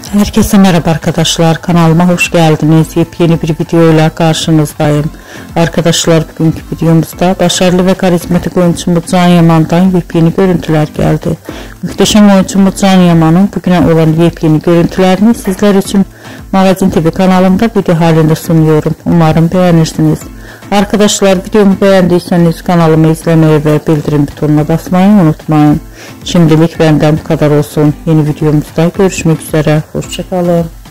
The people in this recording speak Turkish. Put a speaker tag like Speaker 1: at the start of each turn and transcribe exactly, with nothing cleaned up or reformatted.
Speaker 1: Herkese merhaba arkadaşlar, kanalıma hoş geldiniz. Yepyeni bir videoyla karşınızdayım. Arkadaşlar, bugünkü videomuzda başarılı ve karizmatik oyuncumuz Can Yaman'dan yepyeni görüntüler geldi. Muhteşem oyuncumuz Can Yaman'ın bugüne olan yepyeni görüntülerini sizler için Magazin T V kanalımda video halinde sunuyorum. Umarım beğenirsiniz. Arkadaşlar, videomu beğendiyseniz kanalımı izlemeyi ve bildirim butonuna basmayı unutmayın. Şimdilik benden bu kadar olsun. Yeni videomuzda görüşmek üzere. Hoşça kalın.